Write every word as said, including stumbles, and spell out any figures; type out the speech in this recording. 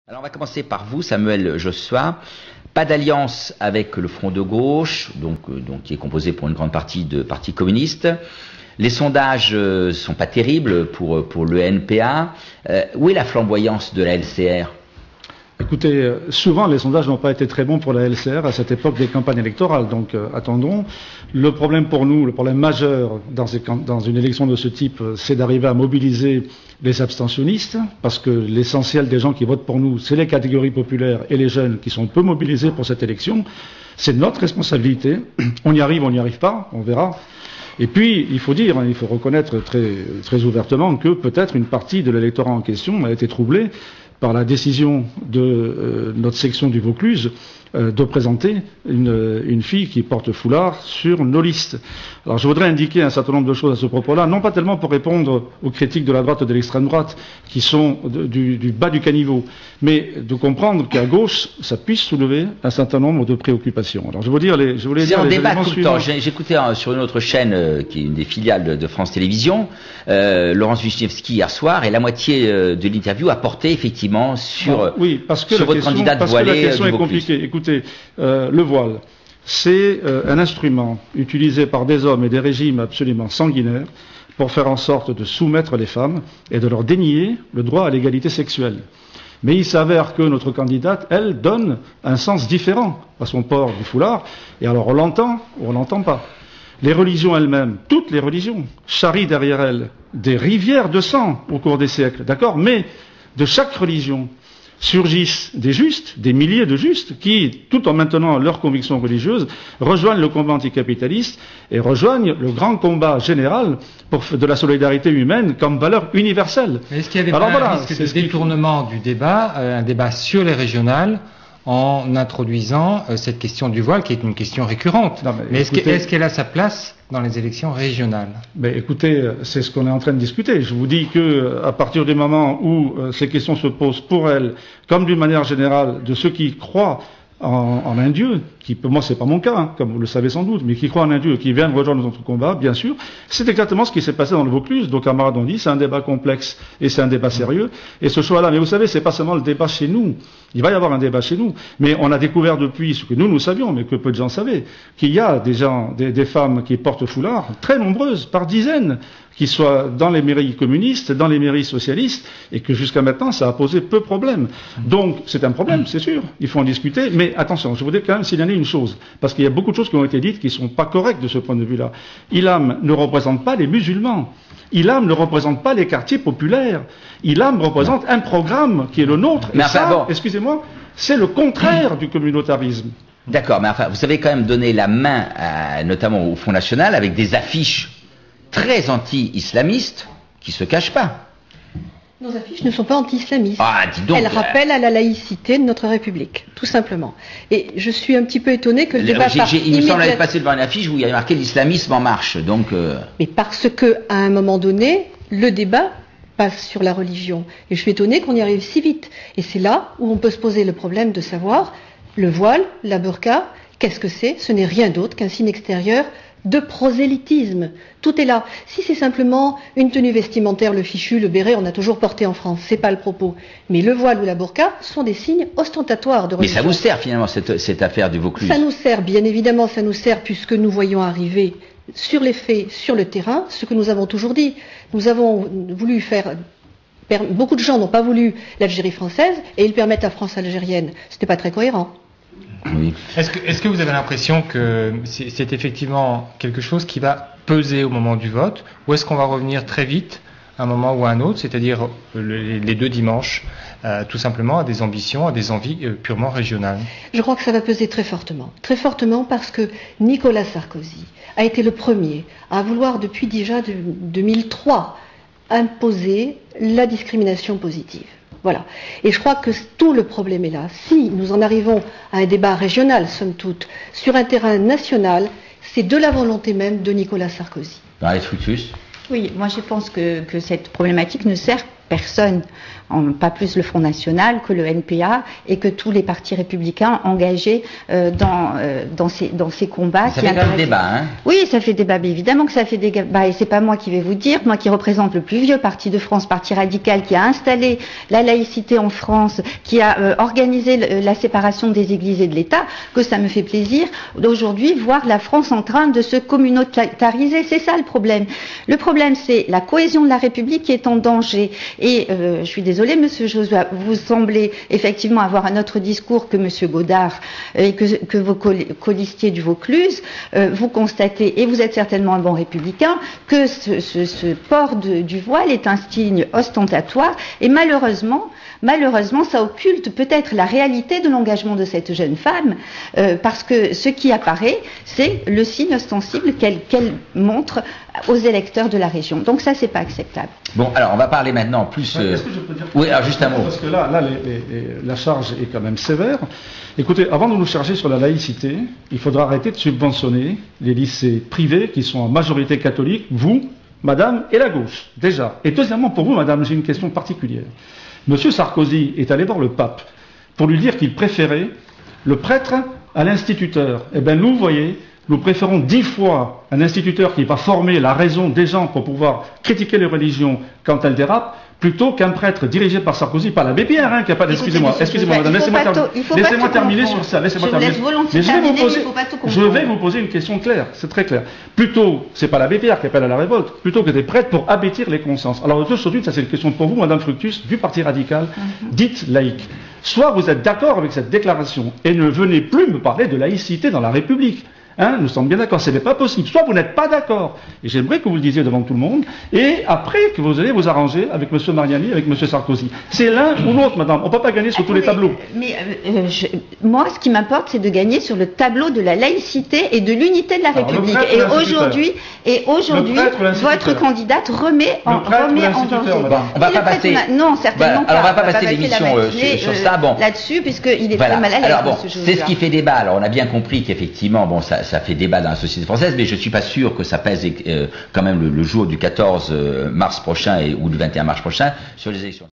Alors on va commencer par vous, Samuel Jossuat. Pas d'alliance avec le Front de gauche, donc, euh, donc qui est composé pour une grande partie de partis communistes. Les sondages euh, sont pas terribles pour, pour le N P A. Euh, où est la flamboyance de la L C R? Écoutez, souvent les sondages n'ont pas été très bons pour la L C R à cette époque des campagnes électorales, donc euh, attendons. Le problème pour nous, le problème majeur dans, ces, dans une élection de ce type, c'est d'arriver à mobiliser les abstentionnistes, parce que l'essentiel des gens qui votent pour nous, c'est les catégories populaires et les jeunes qui sont peu mobilisés pour cette élection. C'est notre responsabilité. On y arrive, on n'y arrive pas, on verra. Et puis, il faut dire, il faut reconnaître très, très ouvertement que peut-être une partie de l'électorat en question a été troublée par la décision de euh, notre section du Vaucluse euh, de présenter une, une fille qui porte foulard sur nos listes. Alors je voudrais indiquer un certain nombre de choses à ce propos-là, non pas tellement pour répondre aux critiques de la droite et de l'extrême droite, qui sont de, du, du bas du caniveau, mais de comprendre qu'à gauche, ça puisse soulever un certain nombre de préoccupations. Alors je veux dire les, je voulais dire on les débat tout le temps. suivants. J'écoutais hein, sur une autre chaîne euh, qui est une des filiales de, de France Télévisions, euh, Laurence Wisniewski hier soir, et la moitié euh, de l'interview a porté effectivement sur, non, oui, parce que sur votre question, candidate parce voilée. Que la question euh, est compliquée. Écoutez, euh, le voile, c'est euh, un instrument utilisé par des hommes et des régimes absolument sanguinaires pour faire en sorte de soumettre les femmes et de leur dénier le droit à l'égalité sexuelle. Mais il s'avère que notre candidate, elle, donne un sens différent à son port du foulard, et alors on l'entend ou on l'entend pas. Les religions elles-mêmes, toutes les religions, charrient derrière elles des rivières de sang au cours des siècles, d'accord? Mais de chaque religion surgissent des justes, des milliers de justes, qui, tout en maintenant leurs convictions religieuses, rejoignent le combat anticapitaliste et rejoignent le grand combat général pour, de la solidarité humaine comme valeur universelle. Est-ce qu'il y avait Alors, pas voilà, un risque de détournement du débat, euh, un débat sur les régionales, en introduisant euh, cette question du voile, qui est une question récurrente? Non, mais mais est-ce écoutez, qu'elle est-ce qu'elle a sa place dans les élections régionales? Mais écoutez, c'est ce qu'on est en train de discuter. Je vous dis que à partir du moment où euh, ces questions se posent pour elle, comme d'une manière générale, de ceux qui croient en, en un Dieu, qui pour moi c'est pas mon cas, hein, comme vous le savez sans doute, mais qui croient en un Dieu, qui viennent rejoindre notre combat, bien sûr, c'est exactement ce qui s'est passé dans le Vaucluse. Donc camarades ont dit, c'est un débat complexe et c'est un débat sérieux. Et ce choix-là, mais vous savez, c'est pas seulement le débat chez nous. Il va y avoir un débat chez nous, mais on a découvert depuis ce que nous nous savions, mais que peu de gens savaient, qu'il y a des gens, des, des femmes qui portent foulard, très nombreuses, par dizaines, qui soient dans les mairies communistes, dans les mairies socialistes, et que jusqu'à maintenant, ça a posé peu de problèmes. Donc, c'est un problème, c'est sûr, il faut en discuter, mais attention, je voudrais quand même signaler une chose, parce qu'il y a beaucoup de choses qui ont été dites qui ne sont pas correctes de ce point de vue-là. Ilam ne représente pas les musulmans. Ilam ne représente pas les quartiers populaires. Ilam représente un programme qui est le nôtre, et mais enfin, ça, bon. excusez-moi, c'est le contraire du communautarisme. D'accord, mais enfin, vous avez quand même donné la main, à, notamment au Front National, avec des affiches très anti-islamistes qui se cachent pas. Nos affiches ne sont pas anti-islamistes. Ah, dis donc. Elles rappellent à la laïcité de notre République, tout simplement. Et je suis un petit peu étonnée que le débat parte Il me semble immédiat... aller passer devant une affiche où il y avait marqué l'islamisme en marche. Donc. Euh... Mais parce que, à un moment donné, le débat passe sur la religion. Et je suis étonnée qu'on y arrive si vite. Et c'est là où on peut se poser le problème de savoir le voile, la burqa, qu'est-ce que c'est? Ce n'est rien d'autre qu'un signe extérieur de prosélytisme. Tout est là. Si c'est simplement une tenue vestimentaire, le fichu, le béret, on a toujours porté en France, c'est pas le propos. Mais le voile ou la burqa sont des signes ostentatoires de religion. Mais ça vous sert finalement cette, cette affaire du Vaucluse? Ça nous sert, bien évidemment, ça nous sert puisque nous voyons arriver sur les faits, sur le terrain, ce que nous avons toujours dit. Nous avons voulu faire... Beaucoup de gens n'ont pas voulu l'Algérie française et ils permettent la France algérienne. C'était pas très cohérent. Oui. Est-ce que, est-ce que vous avez l'impression que c'est, c'est effectivement quelque chose qui va peser au moment du vote, ou est-ce qu'on va revenir très vite à un moment ou à un autre, c'est-à-dire le, les deux dimanches, euh, tout simplement à des ambitions, à des envies euh, purement régionales? Je crois que ça va peser très fortement. Très fortement parce que Nicolas Sarkozy a été le premier à vouloir depuis déjà de, deux mille trois imposer la discrimination positive. Voilà. Et je crois que tout le problème est là. Si nous en arrivons à un débat régional, somme toute, sur un terrain national, c'est de la volonté même de Nicolas Sarkozy. Dans les fructus. Oui, moi je pense que, que cette problématique ne sert personne, en, pas plus le Front National que le N P A et que tous les partis républicains engagés euh, dans, euh, dans, ces, dans ces combats. Ça fait quand même débat, hein? Oui, ça fait débat, mais évidemment que ça fait débat, et c'est pas moi qui vais vous dire, moi qui représente le plus vieux parti de France, Parti radical, qui a installé la laïcité en France, qui a euh, organisé le, la séparation des églises et de l'État, que ça me fait plaisir d'aujourd'hui voir la France en train de se communautariser. C'est ça le problème. Le problème, c'est la cohésion de la République qui est en danger. Et euh, je suis désolée, Monsieur Joshua, vous semblez effectivement avoir un autre discours que Monsieur Godard et que, que vos colistiers du Vaucluse. Euh, vous constatez, et vous êtes certainement un bon républicain, que ce, ce, ce port de, du voile est un signe ostentatoire, et malheureusement, malheureusement, ça occulte peut-être la réalité de l'engagement de cette jeune femme, euh, parce que ce qui apparaît, c'est le signe ostensible qu'elle qu'elle montre aux électeurs de la région. Donc ça, c'est pas acceptable. Bon, alors on va parler maintenant plus... Euh... Est-ce que je peux dire... Oui, alors juste un mot. Parce que là, là les, les, les, la charge est quand même sévère. Écoutez, avant de nous charger sur la laïcité, il faudra arrêter de subventionner les lycées privés qui sont en majorité catholiques, vous, madame, et la gauche, déjà. Et deuxièmement, pour vous, madame, j'ai une question particulière. Monsieur Sarkozy est allé voir le pape pour lui dire qu'il préférait le prêtre à l'instituteur. Eh bien, nous, vous voyez, nous préférons dix fois un instituteur qui va former la raison des gens pour pouvoir critiquer les religions quand elles dérapent, plutôt qu'un prêtre dirigé par Sarkozy, par l'abbé Pierre, hein, qui a pas... Excusez-moi, excusez-moi, madame, laissez-moi terminer, laissez-moi terminer sur ça, laissez-moi terminer. Mais je vais vous poser, je vais vous poser une question claire, c'est très clair. Plutôt, c'est pas l'abbé Pierre qui appelle à la révolte, plutôt que des prêtres pour abêtir les consciences. Alors aujourd'hui, ça c'est une question pour vous, madame Fructus, du Parti radical, mm-hmm. Dite laïque. Soit vous êtes d'accord avec cette déclaration et ne venez plus me parler de laïcité dans la République. Hein, nous sommes bien d'accord, ce n'est pas possible. Soit vous n'êtes pas d'accord, et j'aimerais que vous le disiez devant tout le monde, et après que vous allez vous arranger avec M. Mariani, avec M. Sarkozy. C'est l'un ou l'autre, madame. On ne peut pas gagner sur ah, tous mais, les tableaux. Mais euh, je, moi, ce qui m'importe, c'est de gagner sur le tableau de la laïcité et de l'unité de la Alors, République. Et aujourd'hui, et aujourd'hui, votre candidate remet en, remet en danger. On va pas passer. Non, certainement bah, pas. Alors on va pas passer l'émission euh, sur, sur ça. Bon, là-dessus, puisqu'il est voilà. très mal à l'aise. Alors bon, c'est ce qui fait débat. Alors on a bien compris qu'effectivement, bon, ça. Ça fait débat dans la société française, mais je ne suis pas sûr que ça pèse euh, quand même le, le jour du quatorze mars prochain et, ou du vingt et un mars prochain sur les élections.